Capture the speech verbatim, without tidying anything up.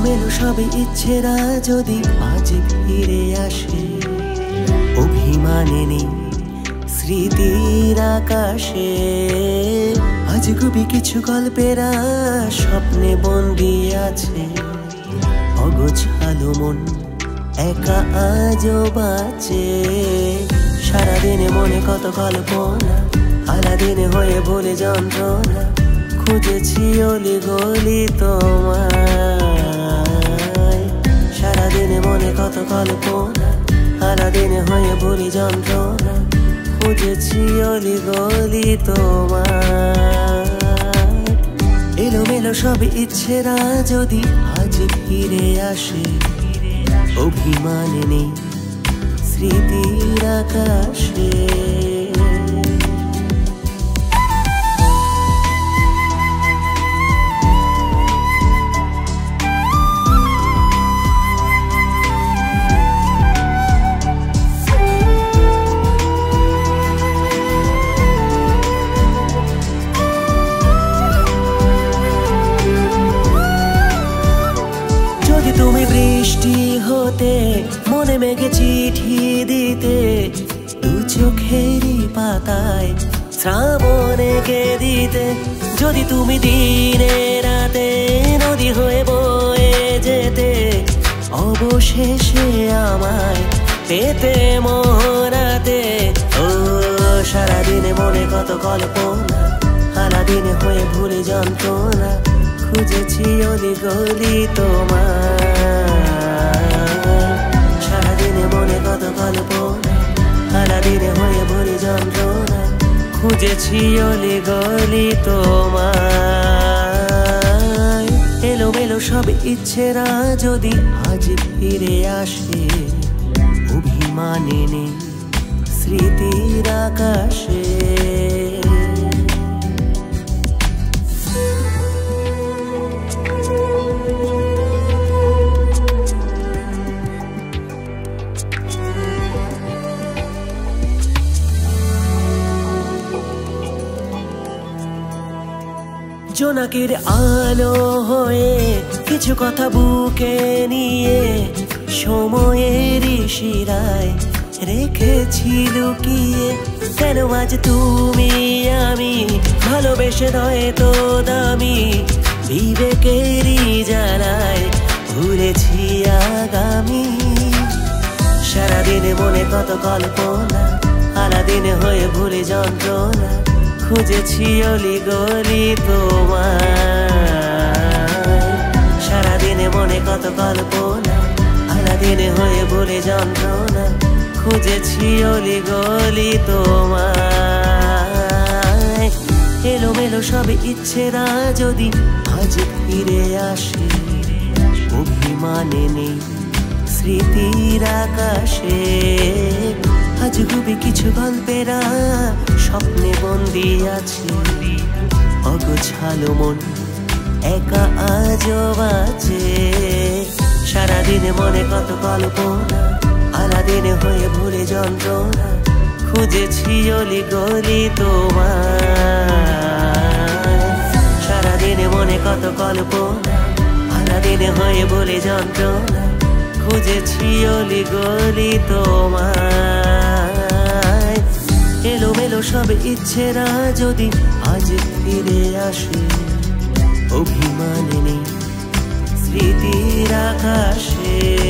এলোমেলো সব ইচ্ছেরা যদি আজ ফিরে আসে, অভিমানে নেই স্মৃতির আকাশে। আজ গুবি কিছু গল্পেরা স্বপ্নে বন্দি আছে, অগোছালো মন একা আজও বাঁচে। সারাদিনে মনে কত কল্পনা, আলাদিনে হয়ে ভুলে যন্ত্রণা, খুঁজেছি অলি গলি তোমায়। সারাদিনে মনে কত কল্পনা, আলাদিনে হয়ে ভুলি যন্ত্রণা, খুঁজেছি অলি গলি তোমায়। এলোমেলো সব ইচ্ছেরা যদি আজ ফিরে আসে, অভিমানে নেই স্মৃতির আকাশে। তুমি বৃষ্টি হতে মনে মেঘে চিঠি দিতে, দু চোখেরই পাতায় শ্রাবণ এঁকে দিতে। যদি তুমি দিনে রাতে নদী হয়ে বয়ে যেতে, অবশেষে আমায় পেতে মোহরাতে। ও সারাদিনে মনে কত কল্পনা, আলাদিনে হয়ে ভুলে যন্ত্রণা, খুঁজেছি অলি গলি তোমায়। সারাদিনে মনে কত কল্পনা, আলাদিনে হয়ে ভুলি যন্ত্রণা, খুঁজেছি অলি গলি তোমায়। এলোমেলো সব ইচ্ছেরা যদি আজ ফিরে আসে, অভিমানে নেই স্মৃতির আকাশে। জোনাকির আলো হয়ে কিছু কথা বুকে নিয়ে, সময়ের শিরায় রেখেছি লুকিয়ে। কেন আজ তুমি আমি ভালোবেসে নয় তো দামি, বিবেকেরই জ্বালায় ভুলেছি আগামী। সারাদিনে মনে কত কল্পনা, আলাদিনে হয়ে ভুলে যন্ত্রণা, খুঁজেছি অলি গলি তোমায়। সারাদিনে মনে কত কল্পনা, আলাদিনে হয়ে ভুলে যন্ত্রণা, খুঁজেছি অলি গলি তোমায়। এলোমেলো সব ইচ্ছেরা যদি আজ ফিরে আসে, অভিমানে নেই স্মৃতির আকাশে। আজ গুবি কিছু গল্পেরা স্বপ্নে বন্দি আছে, অগোছালো মন একা আজও বাঁচে। সারাদিনে মনে কত কল্পনা, আলাদিনে হয়ে ভুলে যন্ত্রণা, খুঁজেছি অলি গলি তোমায়। সারাদিনে মনে কত কল্পনা, আলাদিনে হয়ে ভুলে যন্ত্রণা, খুঁজেছি অলি গলি তোমায়। এলোমেলো সব ইচ্ছেরা যদি আজ ফিরে আসে, অভিমানে নেই স্মৃতির আকাশে।